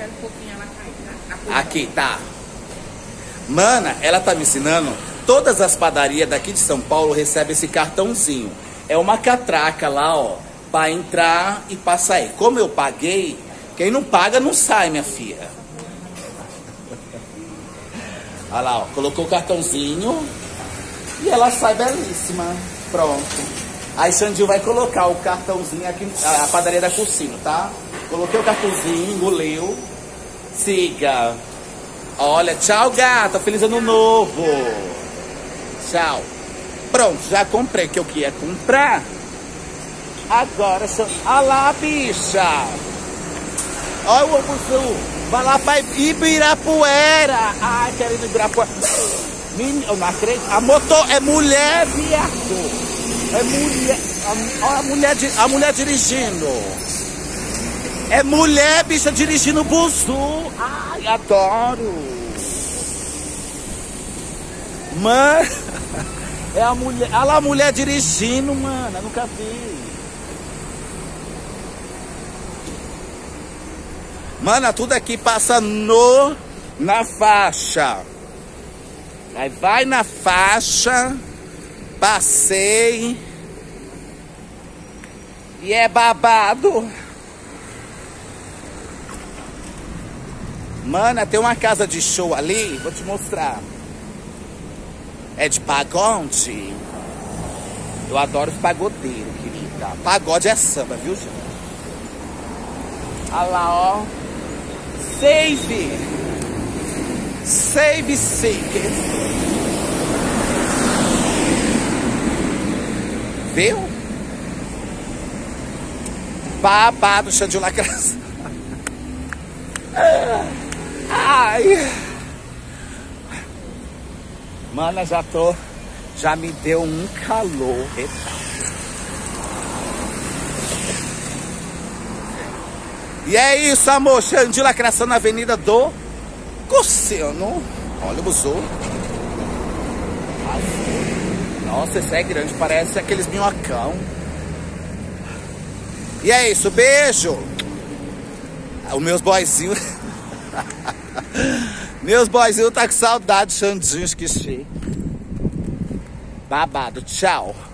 Espera um pouquinho ela cair, tá? Aqui, tá. Mana, ela tá me ensinando. Todas as padarias daqui de São Paulo recebem esse cartãozinho. É uma catraca lá, ó, pra entrar e pra sair. Como eu paguei, quem não paga não sai, minha filha. Olha lá, ó, colocou o cartãozinho e ela sai belíssima. Pronto. Aí Xandinho vai colocar o cartãozinho aqui, a padaria da Cursino, tá? Coloquei o cartãozinho, engoliu. Siga. Olha, tchau, gata. Feliz ano novo. Tchau. Pronto, já comprei o que eu queria comprar. Agora, olha lá, bicha. Olha o obuzu. Vai lá pra Ibirapuera. Ai, quero ir no Ibirapuera. Eu não acredito. A motor é mulher, viado. É mulher. Olha a mulher dirigindo. É mulher, bicha, dirigindo o buzu. Ai, adoro. Mano, é a mulher. Olha lá a mulher dirigindo, mano. Eu nunca vi. Mano, tudo aqui passa na faixa. Aí vai na faixa. Passei. E é babado. Mana, tem uma casa de show ali. Vou te mostrar. É de pagode. Eu adoro os pagodeiros, querida. Pagode é samba, viu, gente? Olha lá, ó. Save. Save Seeker. Viu? Babado, Xandinho Lacração. Ai. Mana, já me deu um calor. E é isso, amor. Xandinho Lacração na Avenida do Cursino. Olha o buzu. Nossa, esse é grande, parece aqueles minhocão. E é isso, beijo. Os meus boyzinhos. Meus boyzinhos tá com saudade, Xandinho, esqueci. Babado, tchau.